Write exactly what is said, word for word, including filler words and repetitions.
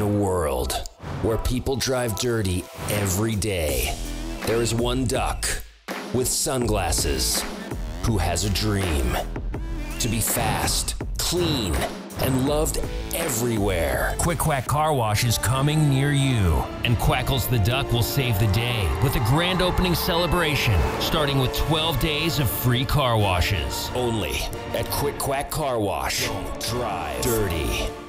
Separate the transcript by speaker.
Speaker 1: a world where people drive dirty every day, there is one duck with sunglasses who has a dream to be fast, clean, and loved everywhere.
Speaker 2: Quick Quack Car Wash is coming near you, and Quackals the Duck will save the day with a grand opening celebration starting with twelve days of free car washes.
Speaker 1: Only at Quick Quack Car Wash. Don't drive dirty.